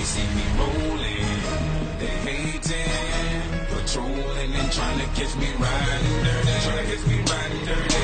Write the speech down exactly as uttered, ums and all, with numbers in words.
see me rolling, they hating, patrolling and trying to catch me riding dirty, trying to catch me riding dirty.